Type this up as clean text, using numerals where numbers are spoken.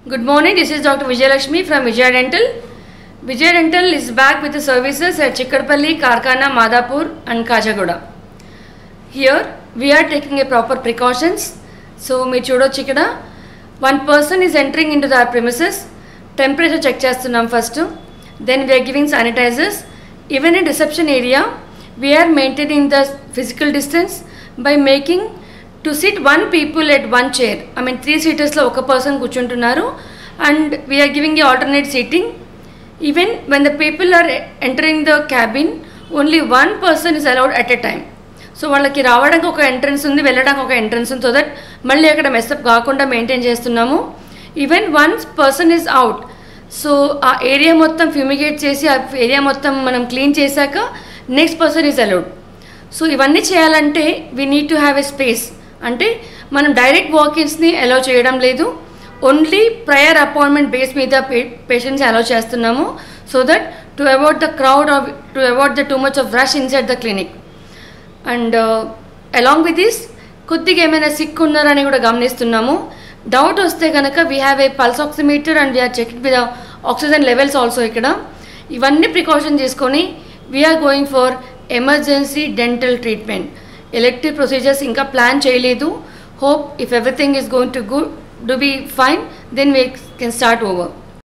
Good morning, this is Dr. Vijayalakshmi from Vijay Dental. Vijay Dental is back with the services at Chikkarpalli, Karkana, Madapur and Kajagoda. Here we are taking a proper precautions. So, me chudochu ikkada one person is entering into the premises, temperature check chestunnam first, then we are giving sanitizers. Even in reception area, we are maintaining the physical distance by making to sit one people at one chair. I mean 3 seaters lo oka person కూర్చుంటున్నారు and we are giving a alternate seating. Even when the people are entering the cabin, only one person is allowed at a time. So వాళ్ళకి రావడానికి ఒక entrance ఉంది, వెళ్ళడానికి ఒక entrance ఉంది, so that మళ్ళీ అక్కడ మెస్అప్ కాకుండా మెయింటైన్ చేస్తున్నాము. Even once person is out, so ఆ ఏరియా మొత్తం ఫ్యూమిగేట్ చేసి ఆ ఏరియా మొత్తం మనం క్లీన్ చేశాక next person is allowed. So ఇవన్నీ చేయాలంటే we need to have a space. అంటే మనం డైరెక్ట్ వాకిన్స్ని అలౌ చేయడం లేదు, ఓన్లీ ప్రయర్ అపాయింట్మెంట్ బేస్ మీద పేషెంట్స్ అలౌ చేస్తున్నాము. So that to avoid the crowd or to avoid the too much of rush inside the clinic. And along with this కొద్దిగా ఏమైనా sick ఉన్నారని కూడా గమనిస్తున్నాము. డౌట్ వస్తే కనుక we have a pulse oximeter and we are checking with oxygen levels also. ఇక్కడ ఇవన్నీ precaution తీసుకొని we are going for emergency dental treatment. Elective procedures ఇంకా ప్లాన్ చేయలేదు. Hope if everything is going to be fine, then we can start over.